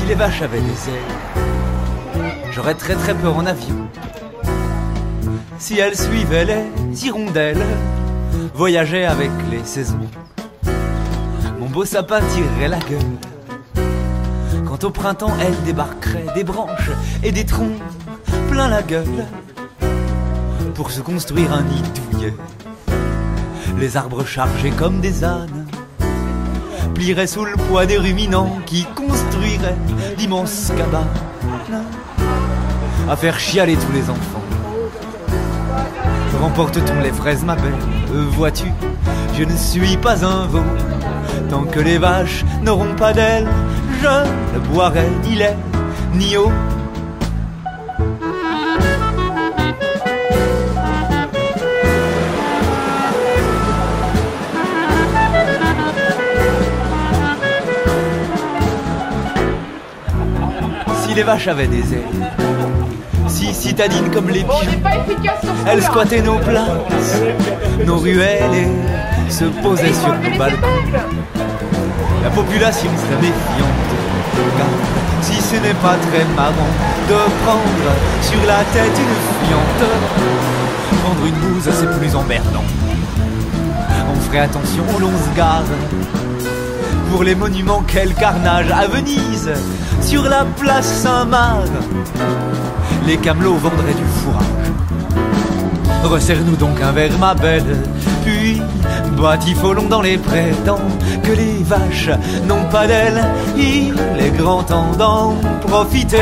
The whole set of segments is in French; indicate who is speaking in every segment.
Speaker 1: Si les vaches avaient des ailes, j'aurais très peur en avion. Si elles suivaient les hirondelles, voyageaient avec les saisons, mon beau sapin tirerait la gueule. Quand au printemps elles débarqueraient des branches et des troncs plein la gueule, pour se construire un nid douillet. Les arbres chargés comme des ânes plieraient sous le poids des ruminants qui construiraient d'immenses cabanes à faire chialer tous les enfants. Remporte-t-on les fraises, ma belle? Vois-tu, je ne suis pas un veau. Tant que les vaches n'auront pas d'ailes, je ne boirai ni lait ni eau. Si les vaches avaient des ailes, si citadines comme les pigeons, elles squattaient nos places, nos ruelles et se posaient sur nos balcons, la population serait méfiante, car si ce n'est pas très marrant de prendre sur la tête une fiente, prendre une bouse c'est plus emmerdant. On ferait attention où l'on se gare. Pour les monuments, quel carnage à Venise, sur la place Saint-Marc, les camelots vendraient du fourrage. Resserre-nous donc un verre, ma belle, puis batifolons dans les prés, tant que les vaches n'ont pas d'ailes, il est grand temps d'en profiter.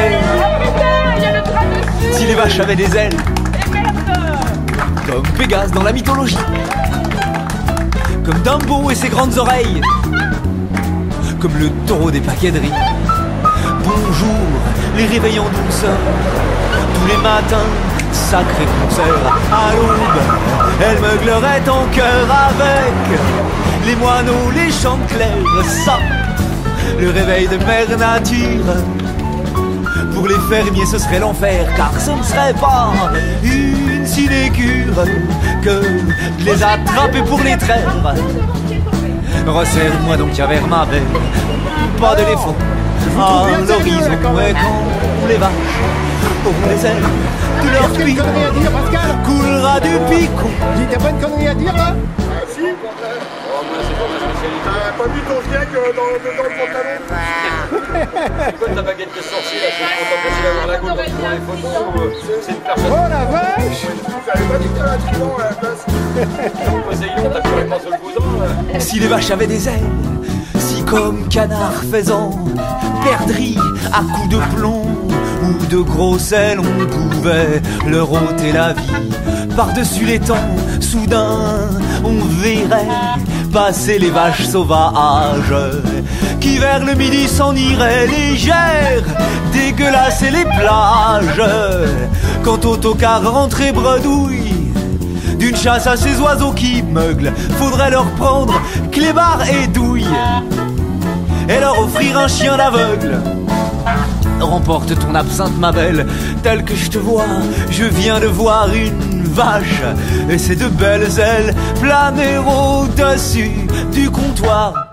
Speaker 1: Si les vaches avaient des ailes, comme Pégase dans la mythologie, comme Dumbo et ses grandes oreilles, comme le taureau des paquets de riz. Bonjour, les réveils en douceur, tous les matins, sacré concert. À l'aube, elle meuglerait en chœur avec les moineaux, les chanteclers. Ça, le réveil de mère nature. Pour les fermiers ce serait l'enfer, car ce ne serait pas une sinécure que de les attraper pour les traire. Resserre-moi donc un verre, ma belle, pas d'éléphant à l'horizon, et quand les vaches auront les ailes de leur picon, coulera du picon.
Speaker 2: J'ai t'as pas une connerie à dire là?
Speaker 3: Si, c'est pas ma spécialité. T'as pas vu ton chien dans le pantalon? C'est quoi ta baguette de sorcier là? C'est pour t'empêcher d'avoir la gauche pour les photos? C'est une personne.
Speaker 2: Oh la vache!
Speaker 3: J'avais pas dit que t'avais un trident à la place. Poséidon, t'as plus réponse sur le cousin.
Speaker 1: Si les vaches avaient des ailes, si comme canard faisant perdrix à coups de plomb ou de gros sel, on pouvait leur ôter la vie. Par-dessus les temps, soudain, on verrait passer les vaches sauvages qui vers le midi s'en iraient légères, dégueulasser les plages. Quand autocar rentrait bredouille d'une chasse à ces oiseaux qui meuglent, faudrait leur prendre clébard et douille et leur offrir un chien d'aveugle. Remporte ton absinthe, ma belle, telle que je te vois, je viens de voir une vache et ses deux belles ailes planer au-dessus du comptoir.